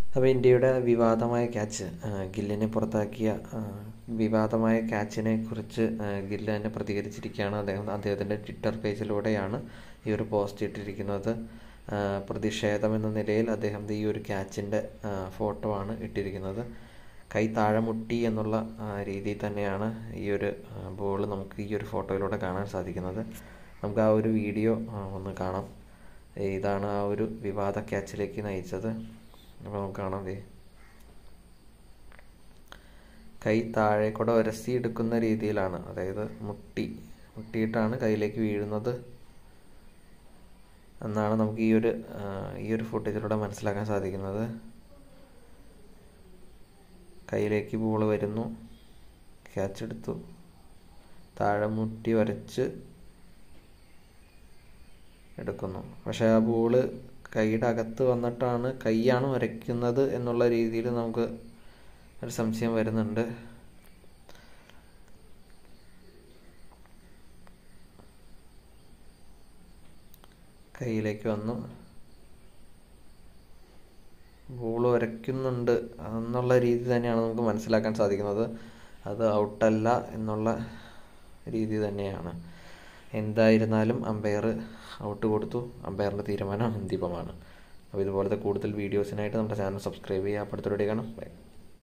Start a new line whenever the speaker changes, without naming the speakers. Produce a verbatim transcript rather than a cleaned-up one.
അപ്പോൾ ഇന്ത്യയുടെ വിവാദമായ ക്യാച്ച് ഗില്ലിനെ പുറത്താക്കിയ വിവാദമായ ക്യാച്ചിനെ കുറിച്ച് ഗില്ല് തന്നെ പ്രതികരിച്ചിരിക്കുകയാണ്. അദ്ദേഹം അദ്ദേഹത്തിൻ്റെ ട്വിറ്റർ പേജിലൂടെയാണ് ഈ ഒരു പോസ്റ്റ് ഇട്ടിരിക്കുന്നത്. പ്രതിഷേധം എന്ന നിലയിൽ അദ്ദേഹം ഈ ഒരു ക്യാച്ചിൻ്റെ ഫോട്ടോ ആണ് ഇട്ടിരിക്കുന്നത്. കൈ താഴെ മുട്ടി എന്നുള്ള രീതിയിൽ തന്നെയാണ് ഈ ഒരു ബോൾ നമുക്ക് ഈ ഒരു ഫോട്ടോയിലൂടെ കാണാൻ സാധിക്കുന്നത്. നമുക്ക് ആ ഒരു വീഡിയോ ഒന്ന് കാണാം. ഇതാണ് ആ ഒരു വിവാദ ക്യാച്ചിലേക്ക് നയിച്ചത്. അപ്പോൾ നമുക്ക് കാണാം. കൈ താഴെ കൂടെ ഉരസി എടുക്കുന്ന രീതിയിലാണ്, അതായത് മുട്ടി മുട്ടിയിട്ടാണ് കയ്യിലേക്ക് വീഴുന്നത് എന്നാണ് നമുക്ക് ഈ ഒരു ഈ ഒരു ഫുട്ടേജിലൂടെ മനസ്സിലാക്കാൻ സാധിക്കുന്നത്. കയ്യിലേക്ക് ബോൾ വരുന്നു, ക്യാച്ച് എടുത്തു, താഴെ മുട്ടി ഉരച്ച് എടുക്കുന്നു. പക്ഷേ ആ ബോള് കൈയുടെ അകത്ത് വന്നിട്ടാണ് കൈയാണ് ഉരയ്ക്കുന്നത് എന്നുള്ള രീതിയിൽ നമുക്ക് ഒരു സംശയം വരുന്നുണ്ട്. കൈയിലേക്ക് വന്നു, ബോൾ ഉരയ്ക്കുന്നുണ്ട് എന്നുള്ള രീതി തന്നെയാണ് നമുക്ക് മനസ്സിലാക്കാൻ സാധിക്കുന്നത്. അത് ഔട്ടല്ല എന്നുള്ള രീതി തന്നെയാണ്. എന്തായിരുന്നാലും അമ്പയർ ഔട്ട് കൊടുത്തു. അമ്പയറിൻ്റെ തീരുമാനം അന്തിമമാണ്. അപ്പോൾ ഇതുപോലത്തെ കൂടുതൽ വീഡിയോസിനായിട്ട് നമ്മുടെ ചാനൽ സബ്സ്ക്രൈബ് ചെയ്യുക. അടുത്ത വീഡിയോ കാണാം. ബൈ.